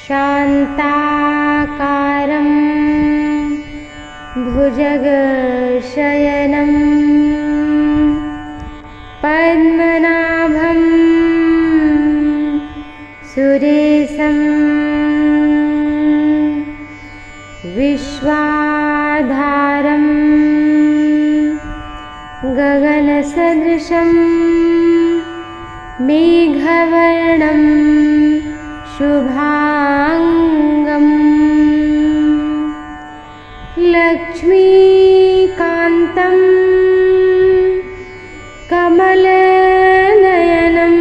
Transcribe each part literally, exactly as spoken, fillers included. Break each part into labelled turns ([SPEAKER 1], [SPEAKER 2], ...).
[SPEAKER 1] शान्ताकारं भुजगशयनं पद्मनाभं सुरेशं विश्वाधारं गगनसदृशं मेघवर्णं शुभांगं लक्ष्मीकान्तं कमलनयनं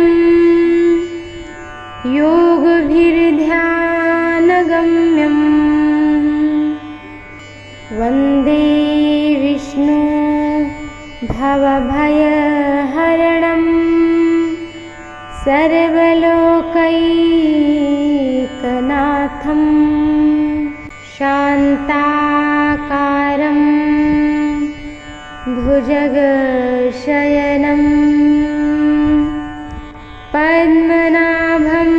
[SPEAKER 1] योगभिर्ध्यानगम्यं वन्दे विष्णु भवभयहरणं सर्वलोकैकनाथं शान्ताकारं भुजगशयनं पद्मनाभं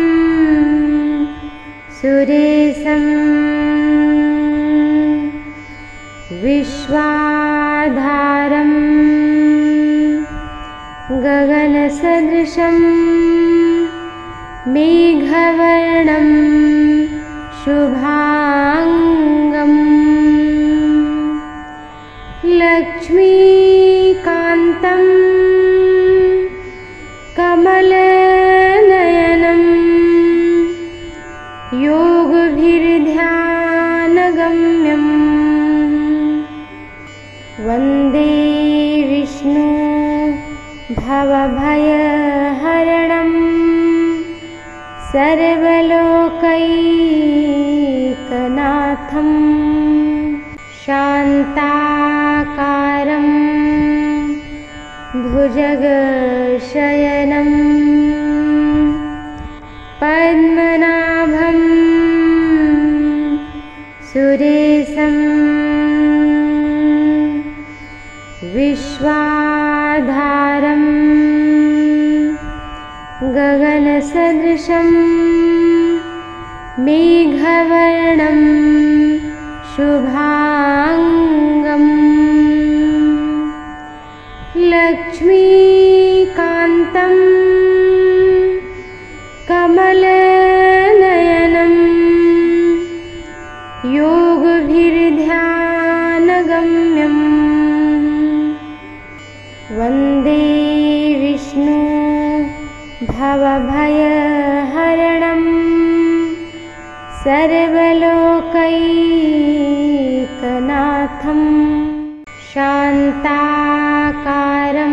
[SPEAKER 1] सुरेशं विश्वाधारं गगनसदृशं मेघवर्णं शुभांगं लक्ष्मीकान्तं कमलनयनं योगभिर्ध्यानगम्यं वन्दे विष्णु भवभयहरणं सर्वलोकैकनाथं शान्ताकारं भुजगशयनं पद्मनाभं सुरेशं विश्वाधारं गगनसदृशं मेघवर्णं शुभांगं लक्ष्मीकान्तं कमलनयनं योगभिर्ध्यानगम्यं वन्दे विष्णु भवभयहरणं सर्वलोकैकनाथं शान्ताकारं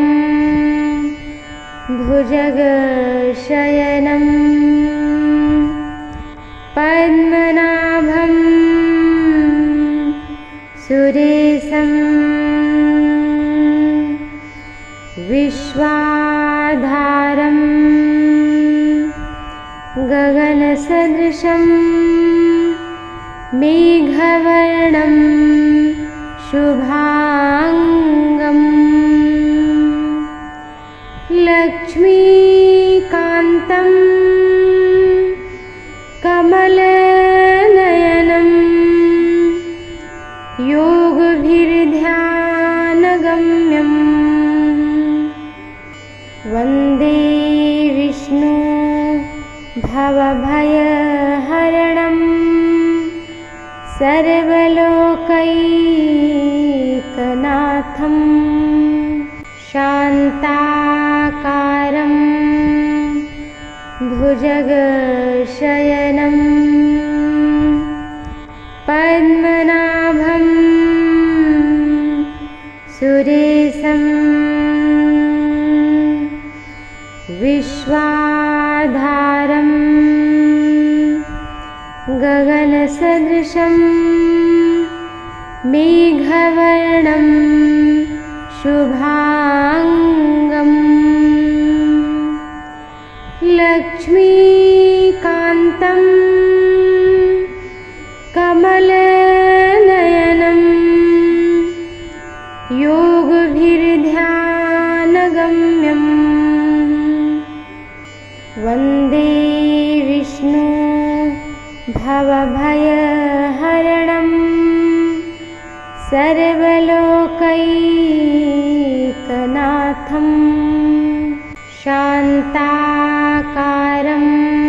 [SPEAKER 1] भुजगशयनं पद्मनाभं सुरेशं विश्वाधारं गगनसदृशं मेघवर्णं शुभांगं लक्ष्मीकान्तं कमलनयनं योगभिर्ध्यानगम्यं वन्दे विष्णु भवभयहरणं सर्वलोकैकनाथं शान्ताकारं भुजगशयनं पद्मनाभं सुरेशं विश्वाधारं गगनसदृशं मेघवर्णं शुभांगं लक्ष्मीकान्तं कमलनयनं योगभिर्ध्यानगम्यं वन्दे विष्णु भवभयहरणं सर्वलोकैकनाथं शान्ताकारं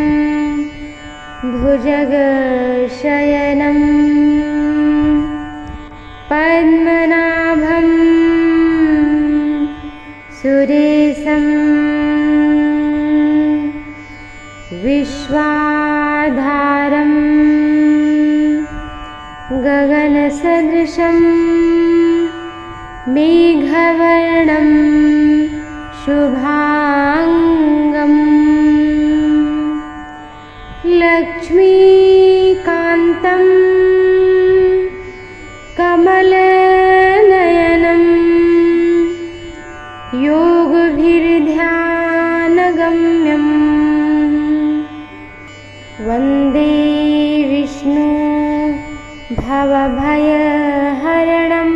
[SPEAKER 1] भुजगशयनं पद्मनाभं सुरेशं विश्वाधारं गगनसदृशं मेघवर्णं शुभांगं लक्ष्मीकान्तं कमलनयनं योगभिर्ध्यानगम्यं वन्दे विष्णु भवभयहरणं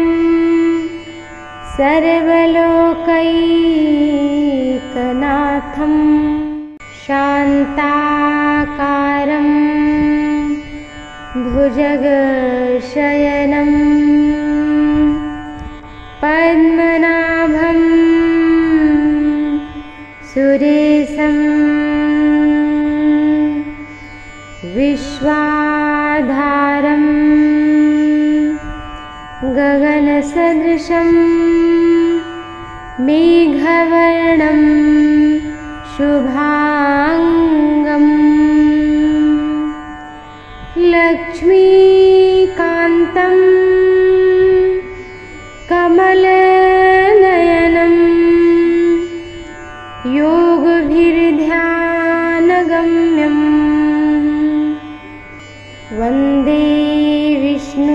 [SPEAKER 1] सर्वलोकैकनाथं शान्ताकारं भुजगशयनं पद्मनाभं सुरेशं विश्वाधारं गगनसदृशं मेघवर्णं शुभांगं लक्ष्मीकान्तं कमलनयनं योगभिर्ध्यानगम्यं वन्दे विष्णु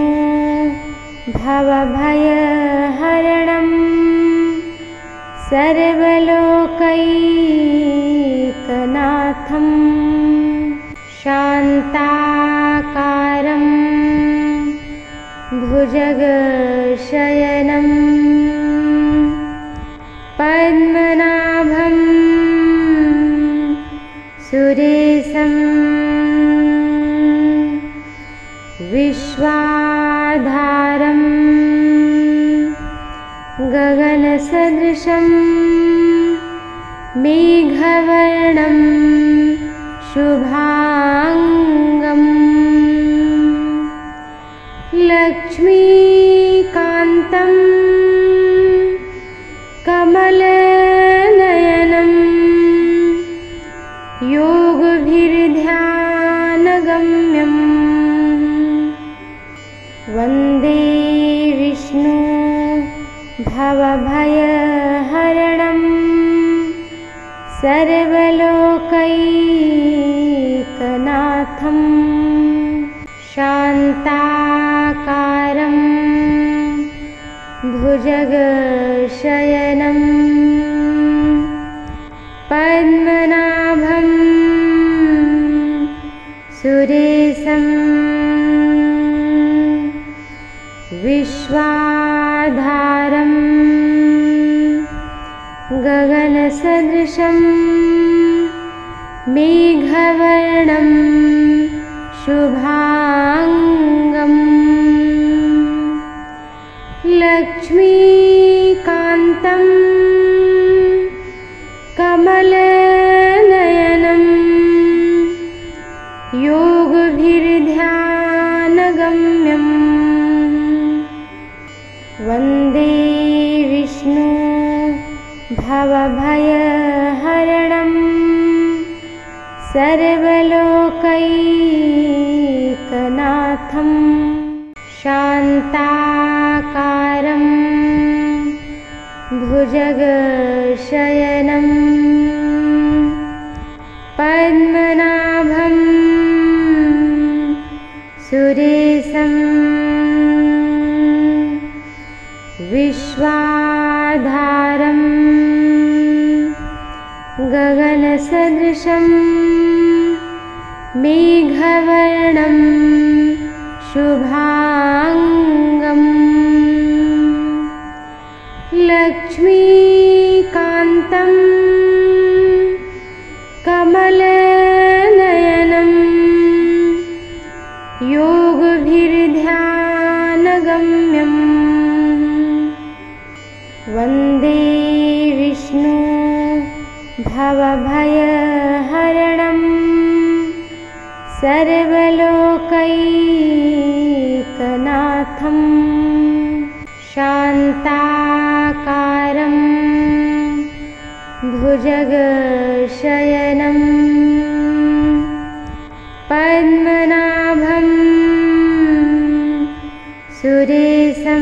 [SPEAKER 1] भवभयहरणं सर्वलोकैकनाथं शान्ताकारं भुजगशयनं पद्मनाभं सुरेशं विश्वाधारं गगनसदृशं मेघवर्णं शुभांगं लक्ष्मीकान्तं कमलनयनं योगभिर्ध्यानगम्यं वन्दे विष्णु भवभयहरणं सर्वलोकैकनाथं शान्ताकारं भुजगशयनं पद्मनाभं सुरेशं विश्वाधारं गगनसदृशं मेघवर्णं शुभांगं लक्ष्मीकान्तं कमलनयनं योगभिर्ध्यानगम्यं वन्दे विष्णु भवभयहरणं सर्वलोकैकनाथं शान्ताकारं भुजगशयनं पद्मनाभं सुरेशं विश्वाधारं गगनसदृशं मेघवर्णं शुभांगं लक्ष्मीकान्तं कमलनयनं भवभयहरणं सर्वलोकैकनाथं शान्ताकारं भुजगशयनं पद्मनाभं सुरेशं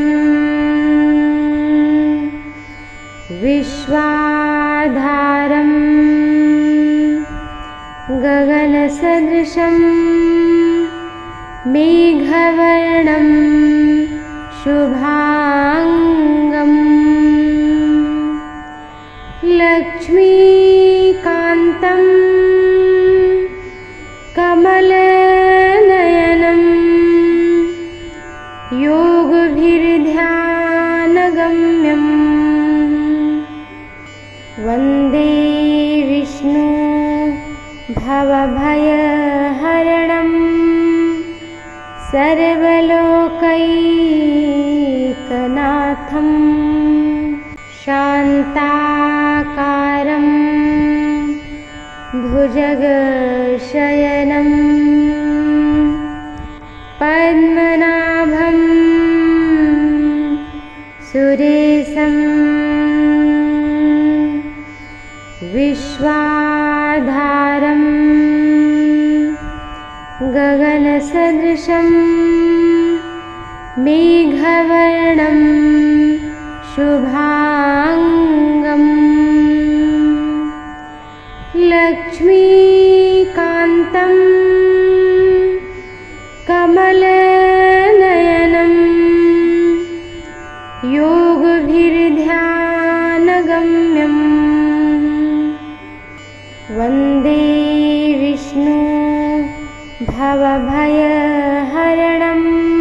[SPEAKER 1] विश्वाधारं गगनसदृशं मेघवर्णं शुभांगं लक्ष्मीकान्तं कमलनयनं योगभिर्ध्यानगम्यं वन्दे विष्णु भवभयहरणं सर्वलोकैकनाथं शान्ताकारं भुजगशयनं पद्मनाभं सुरेशं विश्वाधारं गगनसदृशं मेघवर्णं शुभांगं लक्ष्मीकान्तं कमलनयनं योगभिर्ध्यानगम्यं वन्दे विष्णु भवभयहरणं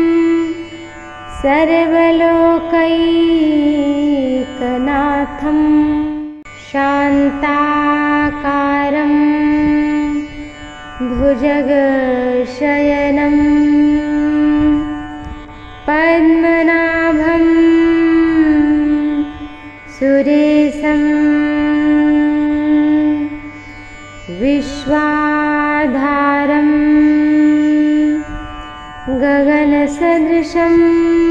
[SPEAKER 1] सर्वलोकैकनाथं शान्ताकारं भुजगशयनं पद्मनाभं सुरेशं विश्वाधारं गगनसदृशं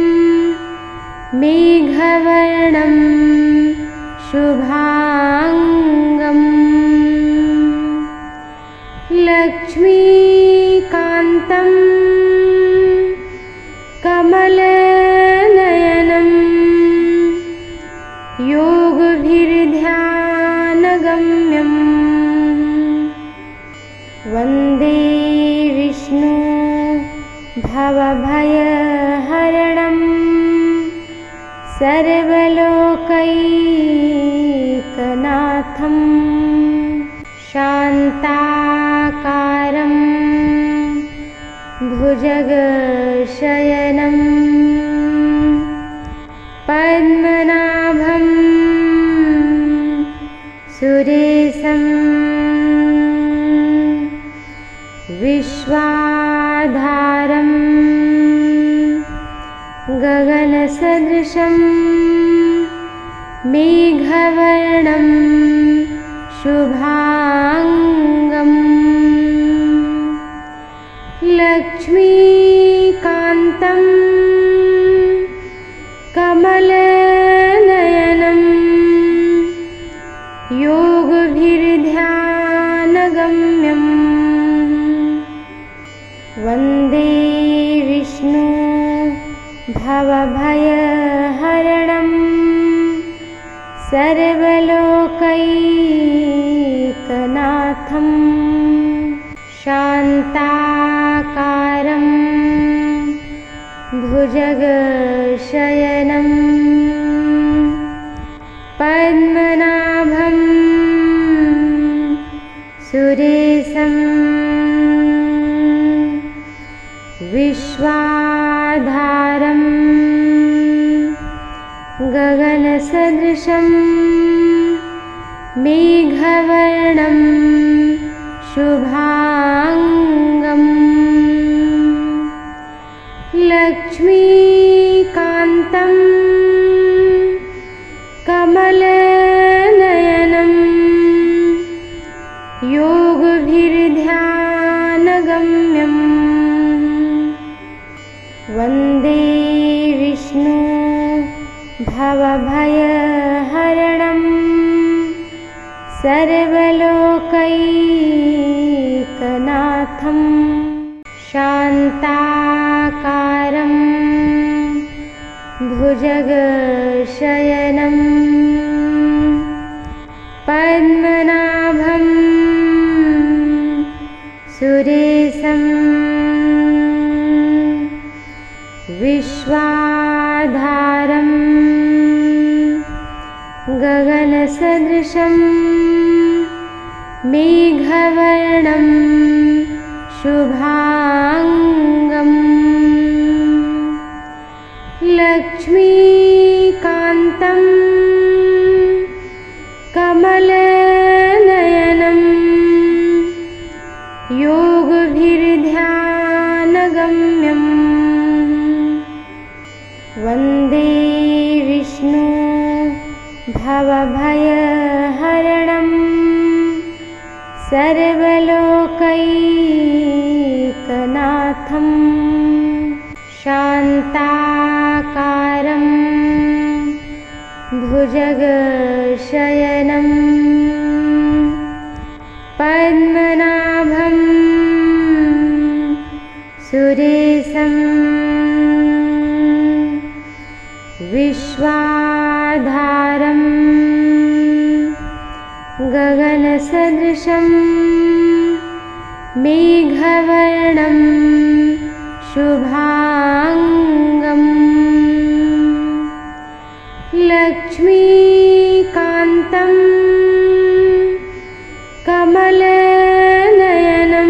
[SPEAKER 1] मेघवर्णं शुभांगं लक्ष्मीकान्तं कमलनयनं योगभिर्ध्यानगम्यं वन्दे विष्णु भवभयहरणं सर्वलोकैकनाथं शान्ताकारं भुजगशयनं पद्मनाभं सुरेशं विश्वाधारं गगनसदृशं मेघवर्णं शुभांगं लक्ष्मीकान्तं कमलनयनं योगभिर्ध्यानगम्यं वन्दे विष्णु भवभयहरणं सर्वलोकैकनाथं शान्ताकारं भुजगशयनं पद्मनाभं सुरेशं विश्वाधारं गगनसदृशं मेघवर्णं शुभांगं लक्ष्मीकान्तं कमलनयनं गगनसदृशं वन्दे विष्णु भवभयहरणं सर्वलोकैकनाथं शान्ताकारं भुजगशयनं पद्मनाभं सुरेशं विश्वाधारं गगनसदृशं मेघवर्णं शुभांगम् लक्ष्मीकान्तं कमलनयनं योगभिर्ध्यानगम्यं वन्दे विष्णु भवभयहरणं सर्वलोकैकनाथं शान्ताकारं भुजगशयनं पद्मनाभं सुरेशं विश्वाधारं गगनसदृशं मेघवर्णं शुभांगम् लक्ष्मीकान्तं कमलनयनं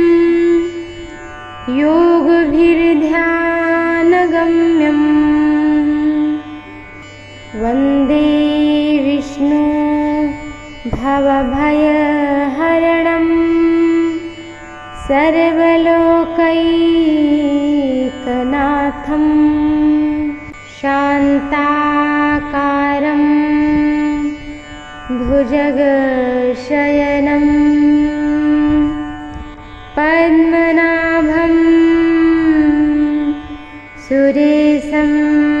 [SPEAKER 1] योगभिर्ध्यानगम्यं वन्दे विष्णु भवभयहरणं सर्वलोकैकनाथं शान्ताकारं भुजगशयनं पद्मनाभं सुरेशं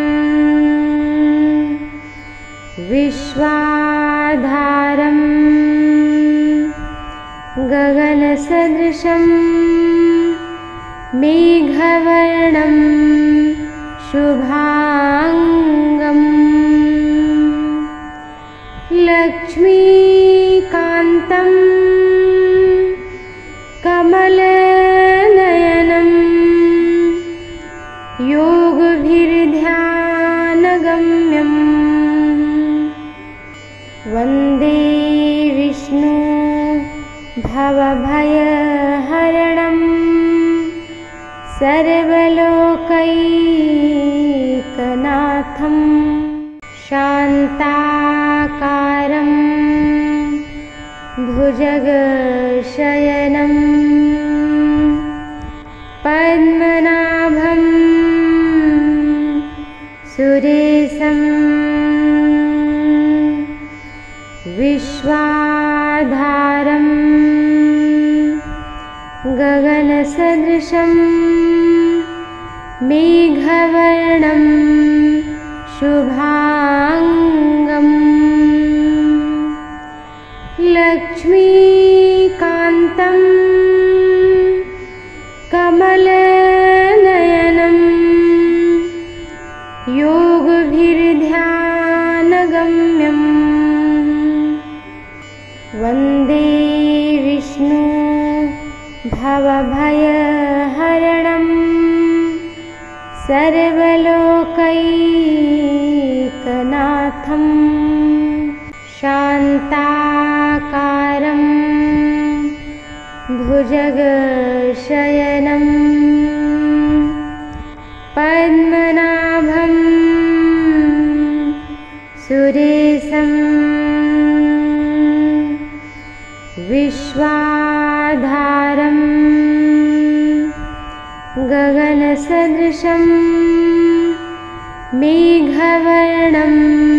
[SPEAKER 1] विश्वाधारं गगनसदृशं मेघवर्णं शुभांगम् लक्ष्मीकान्तं कमलनयनं योगभिर्ध्यानगम्यं वन्दे विष्णु भवभयहरणं सर्वलोकैकनाथं शान्ताकारं भुजगशयनं पद्मनाभं सुरेशं विश्वाधारं गगनसदृशं मेघवर्णं शुभांगम् लक्ष्मीकान्तं कमलनयनं योगभिर्ध्यानगम्यं वन्दे विष्णु भवभयहरणं सर्वलोकैकनाथं शान्ताकारं भुजगशयनं पद्मनाभं सुरेशं विश्वाधारं गगनसदृशं मेघवर्णं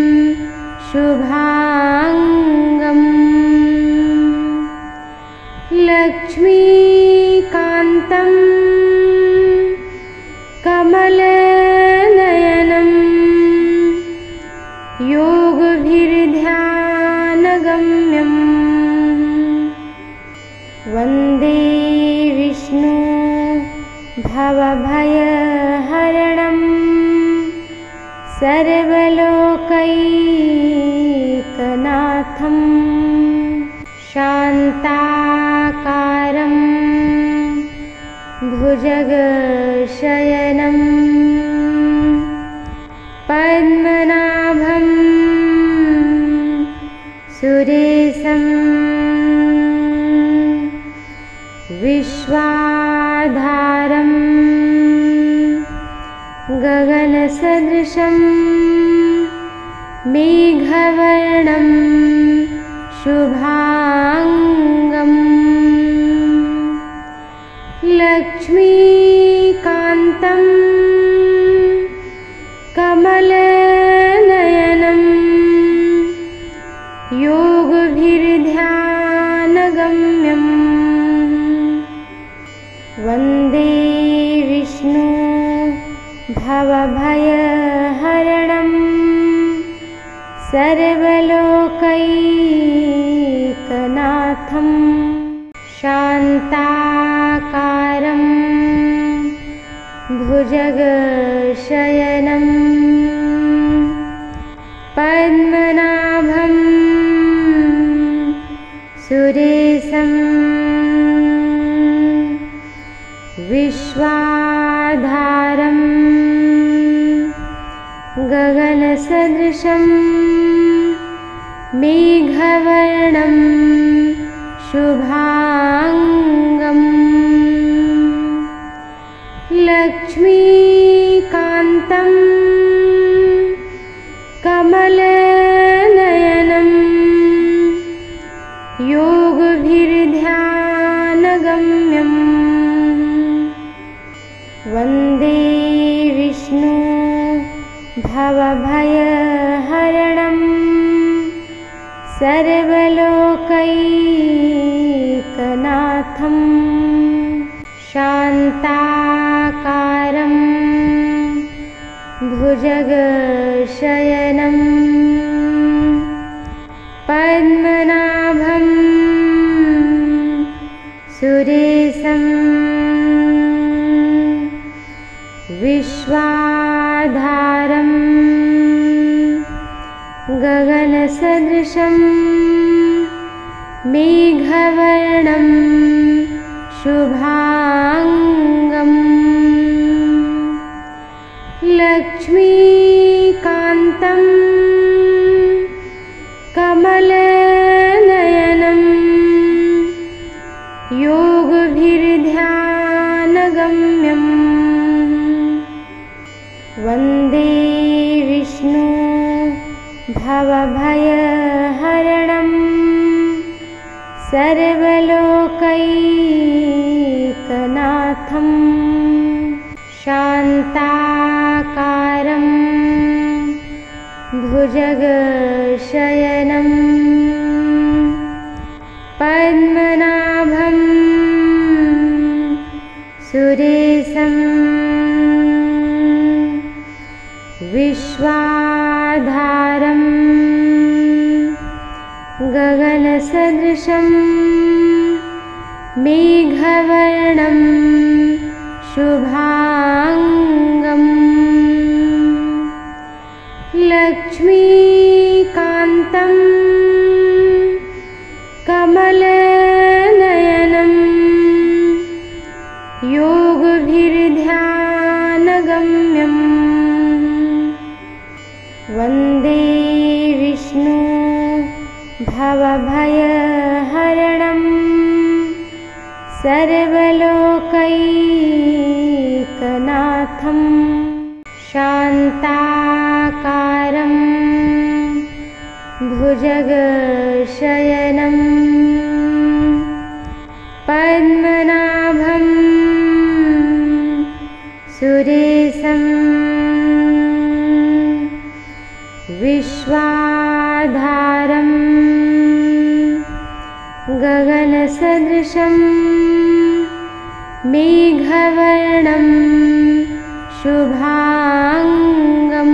[SPEAKER 1] शुभांगम् लक्ष्मीकान्तं कमलनयनं योगभिर्ध्यानगम्यं वन्दे विष्णु भवभयहरणं सर्वलोकैकनाथं शान्ताकारं भुजगशयनं पद्मनाभं सुरेशं विश्वाधारं गगनसदृशं मेघवर्णं शुभांगं लक्ष्मीकान्तं कमलनयनं योगभिर्ध्यानगम्यं वन्दे विष्णु भवभयहरणं सर्वलोकैकनाथं शान्ताकारं भुजगशयनं पद्मनाभं सुरेशं विश्वाधारं गगनसदृशं मेघवर्णं शुभांगं लक्ष्मीकान्तं कमलनयनं योगभिर्ध्यानगम्यं वन्दे विष्णु भवभयहरणं सर्वलोकैकनाथं शान्ताकारं भुजगशयनं पद्मनाभं सुरेशं विश्वाधारं गगनसदृशं मेघवर्णं शुभांगं लक्ष्मीकान्तं कमलनयनं योगभिर्ध्यानगम्यं वन्दे विष्णु भवभयहरणं सर्वलोकैकनाथं शान्ताकारं भुजगशयनं पद्मनाभं सुरेशं विश्वाधारं गगनसदृशं मेघवर्णं शुभांगं लक्ष्मीकान्तं कमलनयनं योगभिर्ध्यानगम्यं वन्दे विष्णु भवभयहरणं सर्वलोकैकनाथं शान्ताकारं भुजगशयनं पद्मनाभं सुरेशं विश्वाधारं गगनसदृशं मेघवर्णं शुभांगम्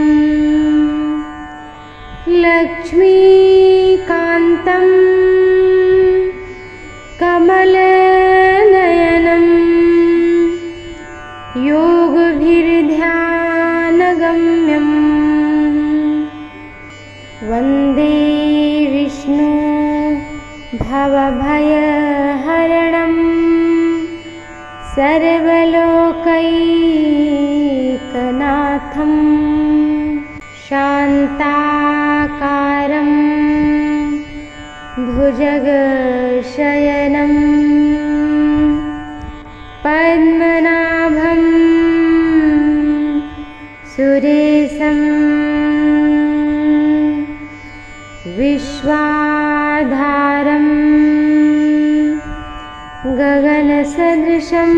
[SPEAKER 1] लक्ष्मीकान्तं कमलनयनं योगभिर्ध्यानगम्यं वन्दे विष्णु भवभयहरणं सर्वलोकैकनाथं शान्ताकारं भुजगशयनं पद्मनाभं सुरेशं विश्वाधारं गगनसदृशं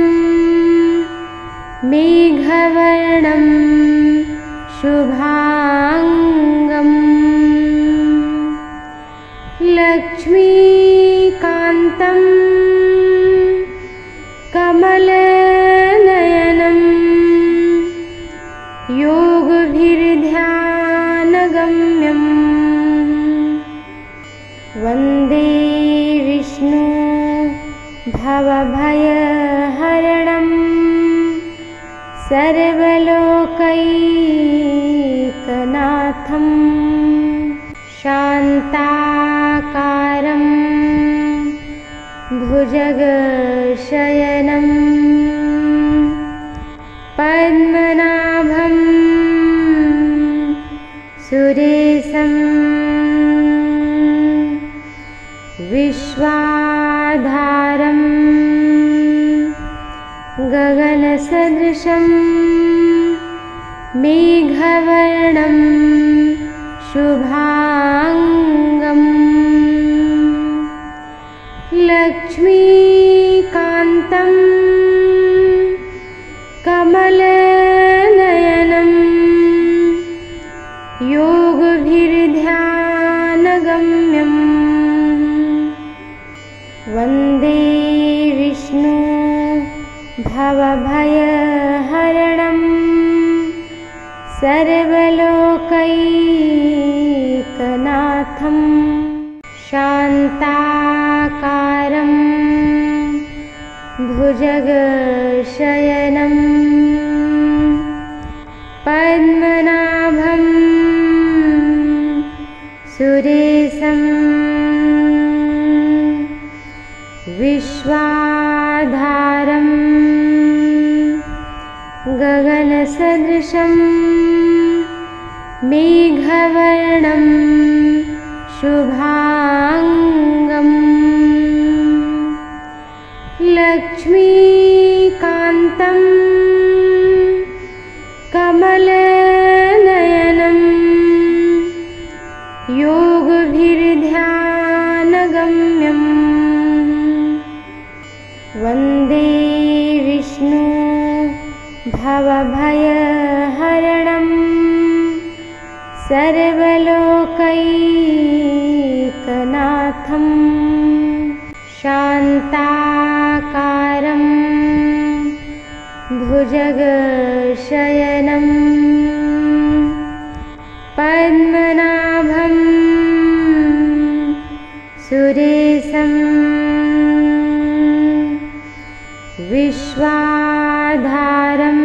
[SPEAKER 1] मेघवर्णं शुभांगम् लक्ष्मीकान्तं कमलनयनं योगभिर्ध्यानगम्यं वन्दे विष्णु भवभयहरणं सर्वलोकैकनाथं शान्ताकारं भुजगशयनं पद्मनाभं सुरेशं विश्वाधारं गगनसदृशं मेघवर्णं शुभांगम् लक्ष्मीकान्तं कमलनयनं योगभिर्ध्यानगम्यं वन्दे विष्णु भवभयहरणं सर्वलोकैकनाथं शान्ताकारं भुजगशयनं पद्मनाभं सुरेशं विश्वाधारं गगनसदृशं मेघवर्णं शुभांगम् लक्ष्मीकान्तं कमलनयनं योगभिर्ध्यानगम्यं वन्दे विष्णु भवभयहरणं सर्वलोकैकनाथं शान्ताकारं भुजगशयनं पद्मनाभं सुरेशं विश्वाधारं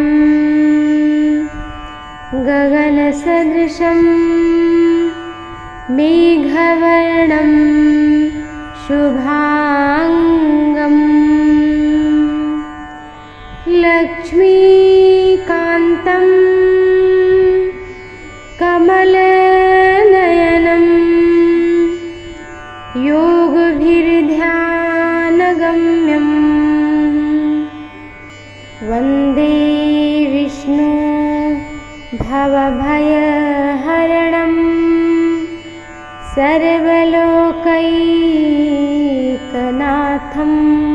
[SPEAKER 1] गगनसदृशं मेघवर्णं शुभांगम् लक्ष्मीकान्तं कमलनयनं योगभिर्ध्यानगम्यं वन्दे विष्णु भवभयहरणं सर्वलोकैकनाथं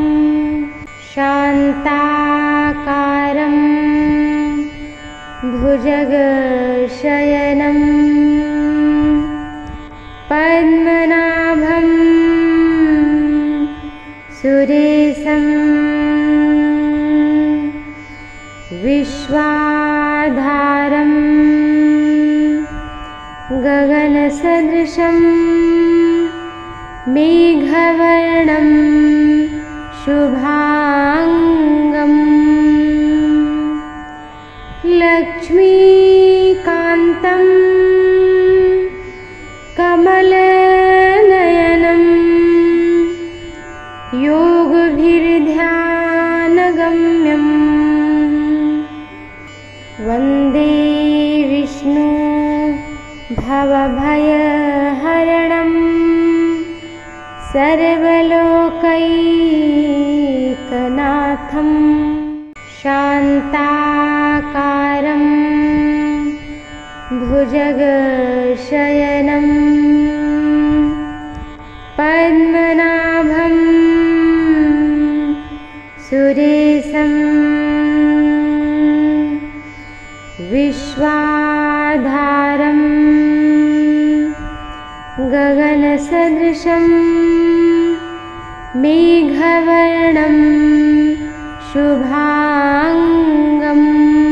[SPEAKER 1] शान्ताकारं भुजगशयनं पद्मनाभं सुरेशं विश्वा विश्वाधारं गगनसदृशं मेघवर्णं शुभांगं लक्ष्मीकान्तं कमलनयनं योगभिर्ध्यानगम्यं वन्दे विष्णु भवभयहरणं सर्वलोकैकनाथं शान्ताकारं भुजगशयनं पद्मनाभं सुरेशं विश्वाधारं गगनसदृशं मेघवर्णं शुभांगं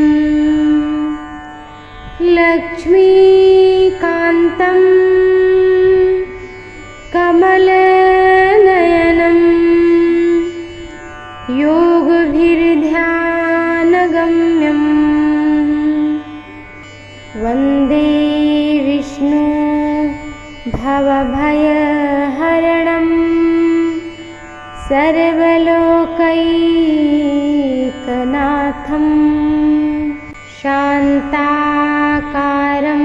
[SPEAKER 1] लक्ष्मीकान्तं कमलनयनं योगभिर्ध्यानगम्यं वन्दे विष्णु भवभयहरणं सर्वलोकैकनाथं शान्ताकारं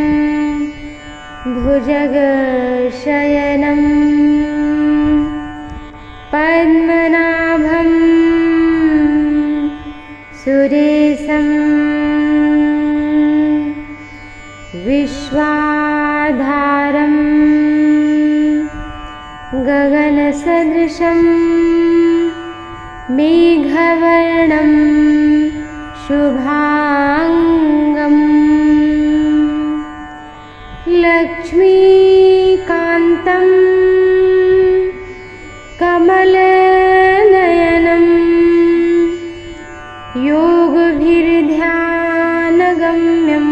[SPEAKER 1] भुजगशयनं पद्मनाभं सुरेशं विश्वाधारं गगनसदृशं मेघवर्णं शुभांगं लक्ष्मीकान्तं कमलनयनं योगभिर्ध्यानगम्यं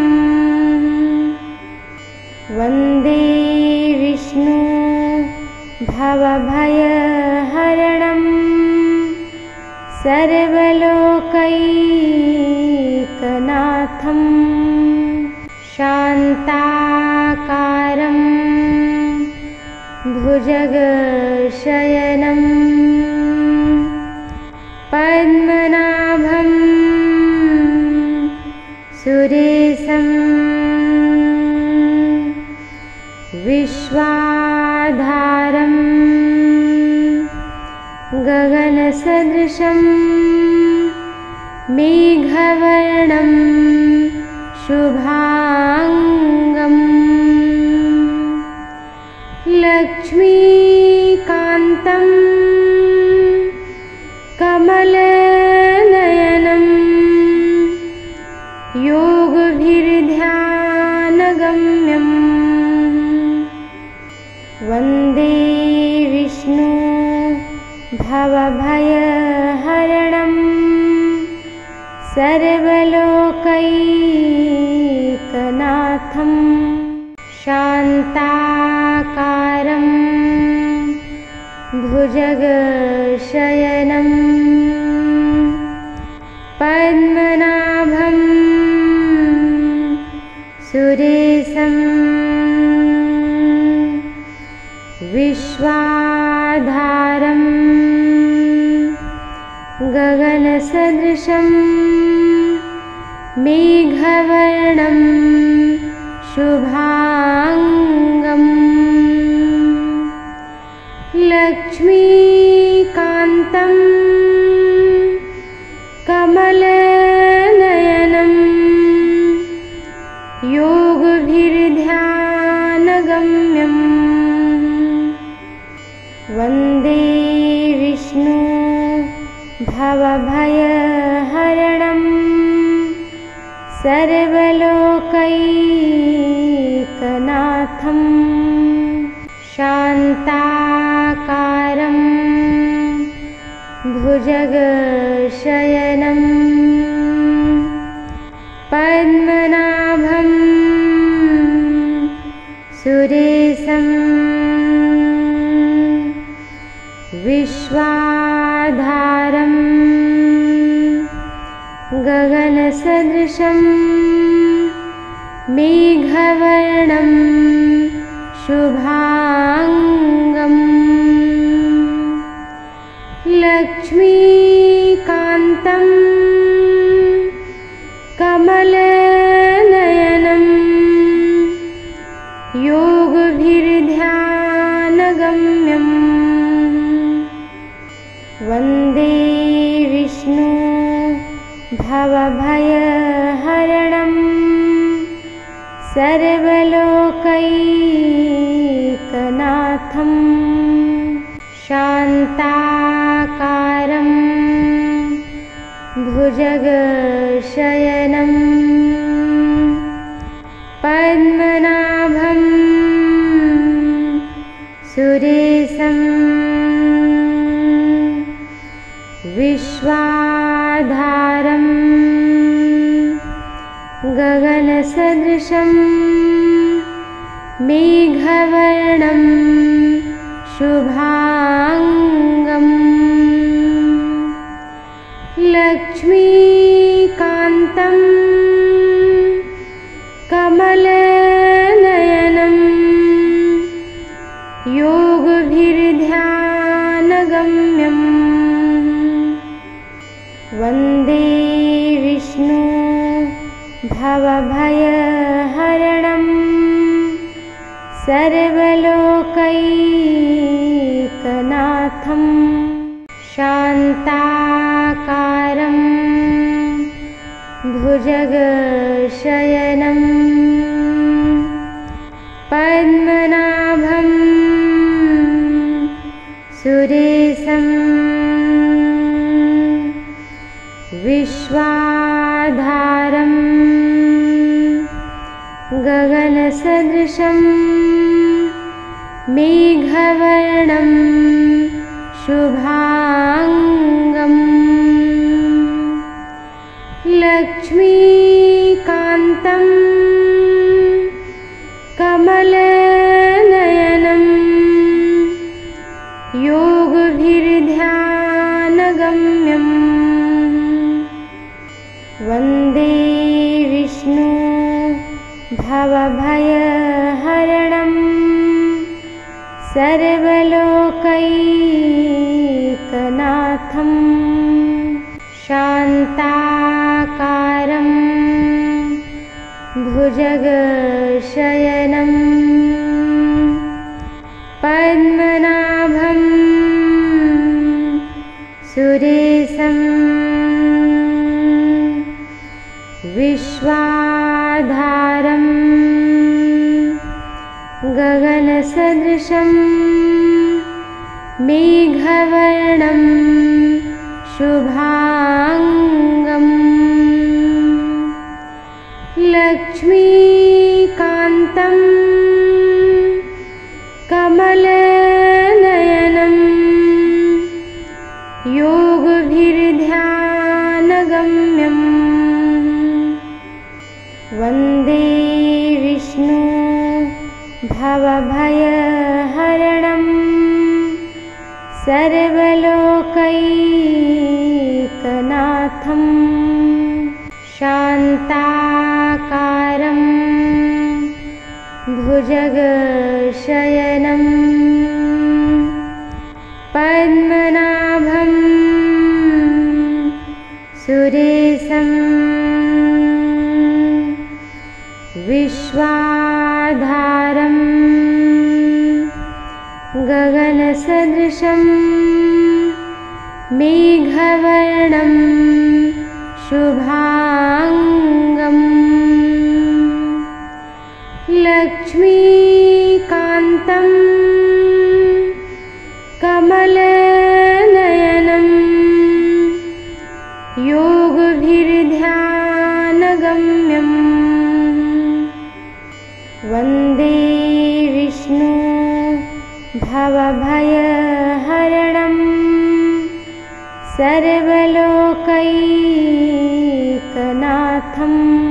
[SPEAKER 1] वन्दे विष्णु भवभयहरणं सर्वलोकैकनाथं शान्ताकारं भुजगशयनं पद्मनाभं सुरेशं विश्वाधारं गगनसदृशं मेघवर्णं शुभांगं लक्ष्मीकान्तं कमलनयनं योगभिर्ध्यानगम्यं वन्दे विष्णु भवभयहरणं सर्वलोकैकनाथं शान्ताकारं भुजगशयनं पद्मनाभं सुरेशं विश्वाधारं गगनसदृशं मेघवर्णं शुभांगं लक्ष्मीकान्तं कमलनयनं योगभिर्ध्यानगम्यं वन्दे विष्णु भवभयहरणं सर्वलोकैकनाथं शान्ताकारं भुजगशयनं पद्मनाभं विश्वाधारं गगनसदृशं मेघवर्णं शुभांगम् लक्ष्मीकान्तं कमलनयनं योगभिर्ध्यानगम्यम् वन्दे विष्णु भवभयहरणं सर्वलोकैकनाथं शान्ताकारं भुजगशयनं पद्मनाभं सुरेशं विश्वाधारं गगनसदृशं मेघवर्णं शुभांगम् लक्ष्मीकान्तं कमलनयनं योगभिर्ध्यानगम्यम् वन्दे विष्णु भवभयहरणं सर्वलोकैकनाथं शान्ताकारं भुजगशयनं पद्मनाभं सुरेशं विश्वाधारं गगनसदृशं मेघवर्णं शुभांगम् लक्ष्मीकान्तं कमलनयनं योगभिर्ध्यानगम्यम् वन्दे विष्णु भवभयहरणं सर्वलोकैकनाथं शान्ताकारं भुजगशयनं पद्मनाभं सुरेशं विश्वाधारं गगनसदृशं मेघवर्णं शुभांगम् लक्ष्मीकान्तं कमलनयनं योगभिर्ध्यानगम्यम् वन्दे विष्णु भवभयहरणं सर्वलोकैकनाथं शान्ताकारं भुजगशयनं पद्मनाभं सुरेशं विश्वाधारं गगनसदृशं मेघवर्णं शुभांगम् लक्ष्मीकान्तं कमलनयनं योगभिर्ध्यानगम्यम् वन्दे विष्णु भवभयहरणं सर्वलोकैकनाथं